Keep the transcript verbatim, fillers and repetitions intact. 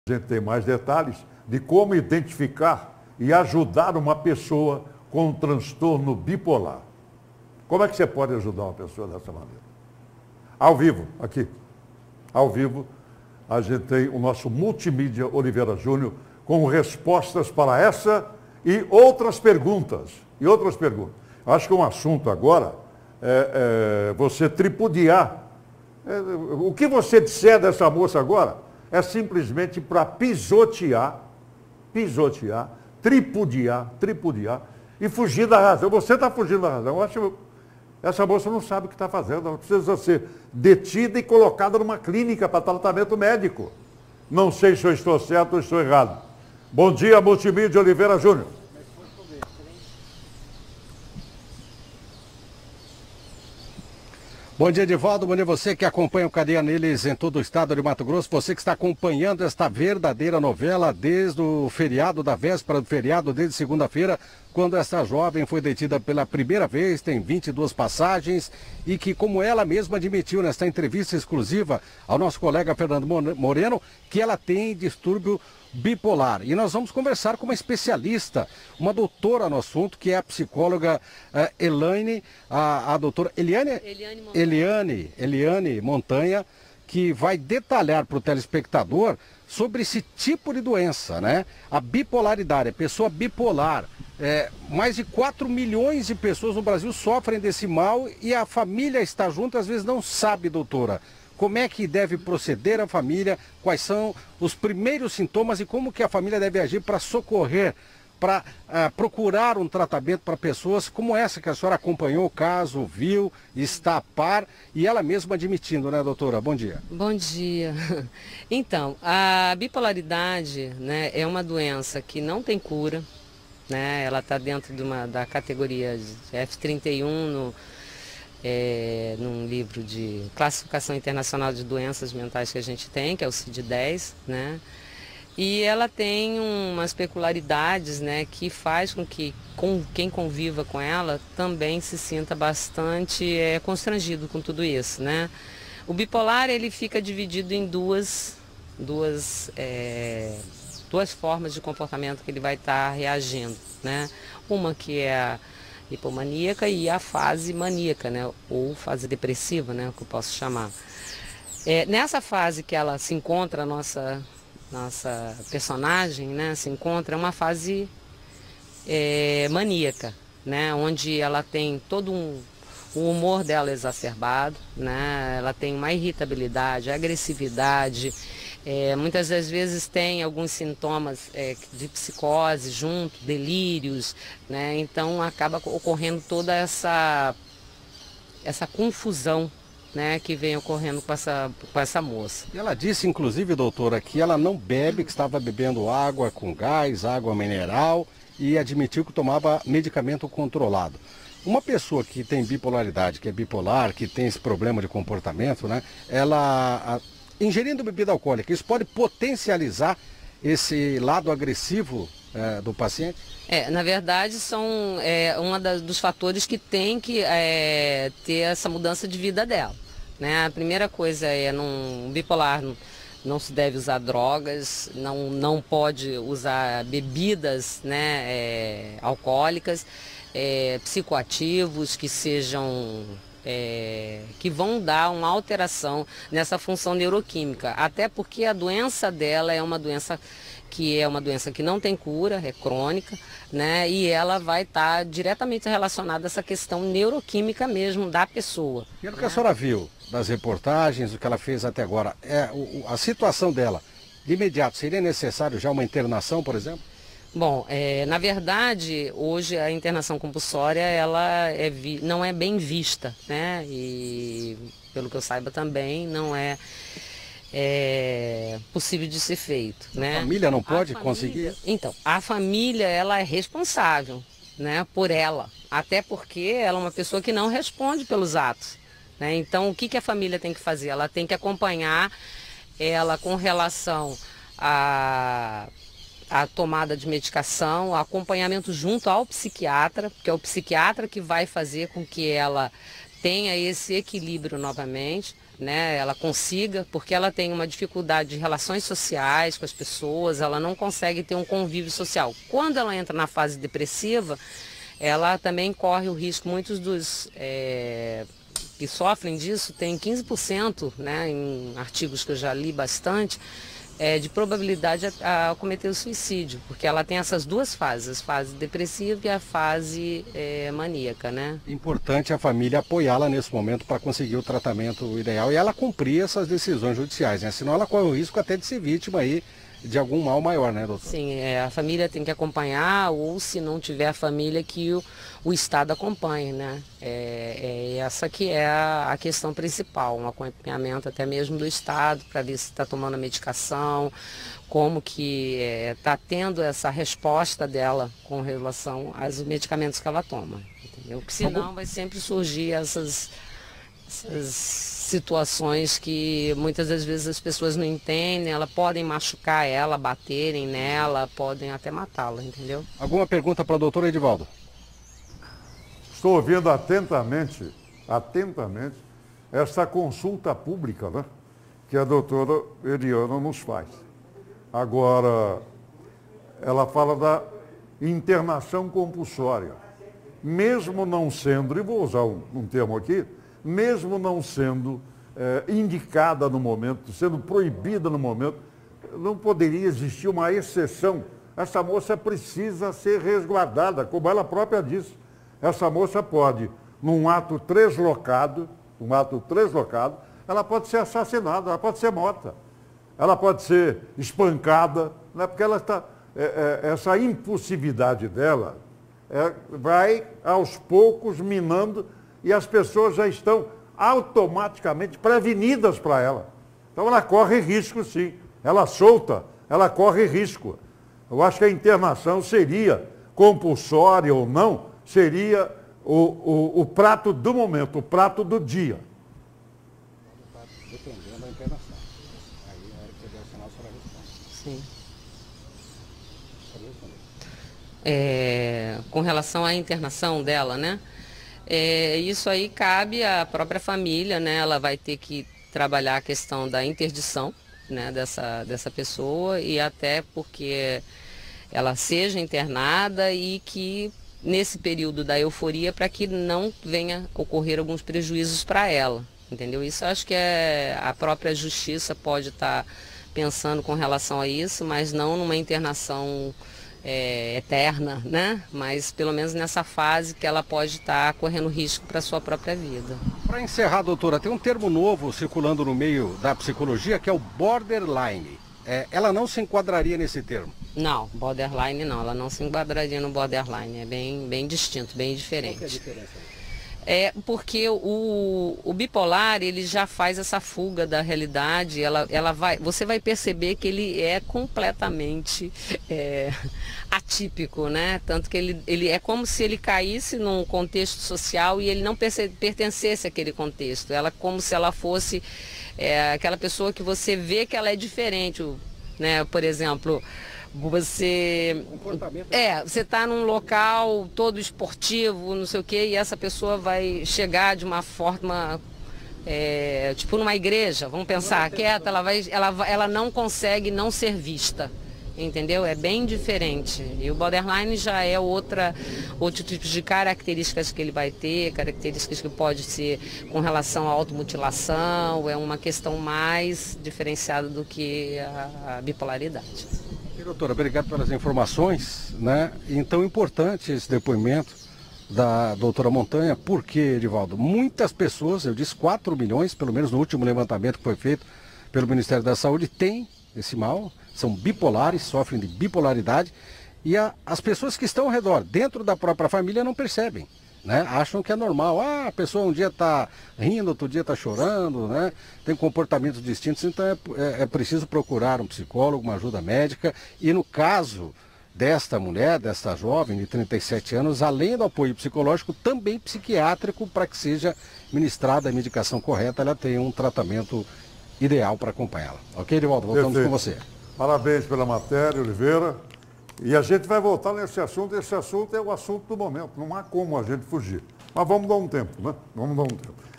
A gente tem mais detalhes de como identificar e ajudar uma pessoa com um transtorno bipolar. Como é que você pode ajudar uma pessoa dessa maneira? Ao vivo, aqui. Ao vivo, a gente tem o nosso Multimídia Oliveira Júnior com respostas para essa e outras perguntas. E outras perguntas. Acho que um assunto agora é, é você tripudiar. É, o que você disser dessa moça agora é simplesmente para pisotear, pisotear, tripudiar, tripudiar e fugir da razão. Você está fugindo da razão. Eu acho que essa moça não sabe o que está fazendo. Ela precisa ser detida e colocada numa clínica para tratamento médico. Não sei se eu estou certo ou estou errado. Bom dia, Multimídia Oliveira Júnior. Bom dia, Edivaldo. Bom dia a você que acompanha o Cadeia Neles em todo o estado de Mato Grosso. Você que está acompanhando esta verdadeira novela desde o feriado, da véspera do feriado, desde segunda-feira, quando essa jovem foi detida pela primeira vez, tem vinte e duas passagens e que, como ela mesma admitiu nesta entrevista exclusiva ao nosso colega Fernando Moreno, que ela tem distúrbio bipolar. E nós vamos conversar com uma especialista, uma doutora no assunto, que é a psicóloga uh, Elaine, a, a doutora Eliane, Eliane Montanha. Eliane, Eliane Montanha, que vai detalhar para o telespectador sobre esse tipo de doença, né? A bipolaridade, a pessoa bipolar. É, mais de quatro milhões de pessoas no Brasil sofrem desse mal e a família está junto, às vezes não sabe, doutora. Como é que deve proceder a família, quais são os primeiros sintomas e como que a família deve agir para socorrer, para uh, procurar um tratamento para pessoas como essa que a senhora acompanhou o caso, viu, está a par e ela mesma admitindo, né, doutora? Bom dia. Bom dia. Então, a bipolaridade, né, é uma doença que não tem cura, né? Ela está dentro de uma, da categoria de F trinta e um no... É, num livro de classificação internacional de doenças mentais que a gente tem, que é o C I D dez, né? E ela tem umas peculiaridades, né, que faz com que com quem conviva com ela também se sinta bastante é, constrangido com tudo isso, né? O bipolar, ele fica dividido em duas, duas, é, duas formas de comportamento que ele vai estar reagindo, né? Uma que é a hipomaníaca e a fase maníaca, né? Ou fase depressiva, né? Que eu posso chamar. É, nessa fase que ela se encontra, a nossa, nossa personagem, né? Se encontra, é uma fase é, maníaca, né? Onde ela tem todo um, o humor dela exacerbado, né? Ela tem uma irritabilidade, agressividade. É, muitas das vezes tem alguns sintomas é, de psicose junto, delírios, né? Então acaba ocorrendo toda essa, essa confusão, né, que vem ocorrendo com essa, com essa moça. E ela disse, inclusive, doutora, que ela não bebe, que estava bebendo água com gás, água mineral e admitiu que tomava medicamento controlado. Uma pessoa que tem bipolaridade, que é bipolar, que tem esse problema de comportamento, né, ela... A, ingerindo bebida alcoólica, isso pode potencializar esse lado agressivo é, do paciente? É, na verdade, são é, um dos fatores que tem que é, ter essa mudança de vida dela, né? A primeira coisa é, num bipolar, não, não se deve usar drogas, não, não pode usar bebidas, né, é, alcoólicas, é, psicoativos que sejam... É, que vão dar uma alteração nessa função neuroquímica, até porque a doença dela é uma doença que é uma doença que não tem cura, é crônica, né? E ela vai estar tá diretamente relacionada a essa questão neuroquímica mesmo da pessoa. E o que a senhora viu das reportagens, o que ela fez até agora, é o, a situação dela, de imediato, seria necessário já uma internação, por exemplo? Bom, é, na verdade, hoje a internação compulsória ela é vi, não é bem vista, né? E, pelo que eu saiba também, não é, é possível de ser feito, né? A família não pode família, conseguir? Então, a família, ela é responsável, né, por ela, até porque ela é uma pessoa que não responde pelos atos, né? Então, o que, que a família tem que fazer? Ela tem que acompanhar ela com relação a... a tomada de medicação, o acompanhamento junto ao psiquiatra, porque é o psiquiatra que vai fazer com que ela tenha esse equilíbrio novamente, né, ela consiga, porque ela tem uma dificuldade de relações sociais com as pessoas, ela não consegue ter um convívio social. Quando ela entra na fase depressiva, ela também corre o risco, muitos dos é, que sofrem disso, tem quinze por cento, né, em artigos que eu já li bastante, é, de probabilidade a, a cometer o suicídio, porque ela tem essas duas fases, a fase depressiva e a fase é, maníaca, né? Importante a família apoiá-la nesse momento para conseguir o tratamento ideal e ela cumprir essas decisões judiciais, né? Senão ela corre o risco até de ser vítima aí de algum mal maior, né, doutor? Sim, é, a família tem que acompanhar, ou se não tiver a família, que o, o Estado acompanhe, né? É, é essa que é a, a questão principal, um acompanhamento até mesmo do Estado, para ver se está tomando a medicação, como que está é, tendo essa resposta dela com relação aos medicamentos que ela toma, entendeu? Porque senão vai sempre surgir essas... essas situações que muitas das vezes as pessoas não entendem, elas podem machucar ela, baterem nela, podem até matá-la, entendeu? Alguma pergunta para o doutor Edivaldo? Estou ouvindo atentamente, atentamente, essa consulta pública, né, que a doutora Eliana nos faz. Agora, ela fala da internação compulsória. Mesmo não sendo, e vou usar um, um termo aqui, mesmo não sendo é, indicada no momento, sendo proibida no momento, não poderia existir uma exceção. Essa moça precisa ser resguardada, como ela própria disse. Essa moça pode, num ato translocado, um ato translocado, ela pode ser assassinada, ela pode ser morta, ela pode ser espancada, né, porque ela está, é, é, essa impulsividade dela é, vai aos poucos minando e as pessoas já estão automaticamente prevenidas para ela. Então ela corre risco, sim. Ela solta, ela corre risco. Eu acho que a internação seria compulsória ou não, seria o, o, o prato do momento, o prato do dia. Dependendo da internação. Aí, na hora que você der o sinal, você vai responder. Sim. É, com relação à internação dela, né? É, isso aí cabe à própria família, né? Ela vai ter que trabalhar a questão da interdição, né, dessa, dessa pessoa, e até porque ela seja internada e que nesse período da euforia, para que não venha ocorrer alguns prejuízos para ela, entendeu? Isso eu acho que é, a própria justiça pode estar pensando com relação a isso, mas não numa internação É, eterna, né? Mas pelo menos nessa fase que ela pode estar correndo risco para a sua própria vida. Para encerrar, doutora, tem um termo novo circulando no meio da psicologia que é o borderline. É, ela não se enquadraria nesse termo? Não, borderline não, ela não se enquadraria no borderline, é bem, bem distinto, bem diferente. Qual que é a diferença? É porque o, o bipolar, ele já faz essa fuga da realidade, ela, ela vai, você vai perceber que ele é completamente é, atípico, né? Tanto que ele, ele é como se ele caísse num contexto social e ele não perce, pertencesse àquele contexto. Ela como se ela fosse é, aquela pessoa que você vê que ela é diferente, né? Por exemplo, você é, você está num local todo esportivo, não sei o quê, e essa pessoa vai chegar de uma forma, é, tipo numa igreja, vamos pensar, quieta, ela, vai, ela, ela não consegue não ser vista, entendeu? É bem diferente. E o borderline já é outra, outro tipo de características que ele vai ter, características que pode ser com relação à automutilação, é uma questão mais diferenciada do que a, a bipolaridade. Doutora, obrigado pelas informações, né? Então, importante esse depoimento da doutora Montanha, porque, Edivaldo, muitas pessoas, eu disse quatro milhões, pelo menos no último levantamento que foi feito pelo Ministério da Saúde, têm esse mal, são bipolares, sofrem de bipolaridade, e a, as pessoas que estão ao redor, dentro da própria família, não percebem, né? Acham que é normal. Ah, a pessoa um dia está rindo, outro dia está chorando, né? Tem comportamentos distintos, então é, é, é preciso procurar um psicólogo, uma ajuda médica. E no caso desta mulher, desta jovem de trinta e sete anos, além do apoio psicológico, também psiquiátrico, para que seja ministrada a medicação correta, ela tenha um tratamento ideal para acompanhá-la. Ok, Edivaldo? Voltamos Perfeito. com você. Parabéns pela matéria, Oliveira. E a gente vai voltar nesse assunto. Esse assunto é o assunto do momento. Não há como a gente fugir. Mas vamos dar um tempo, né? Vamos dar um tempo.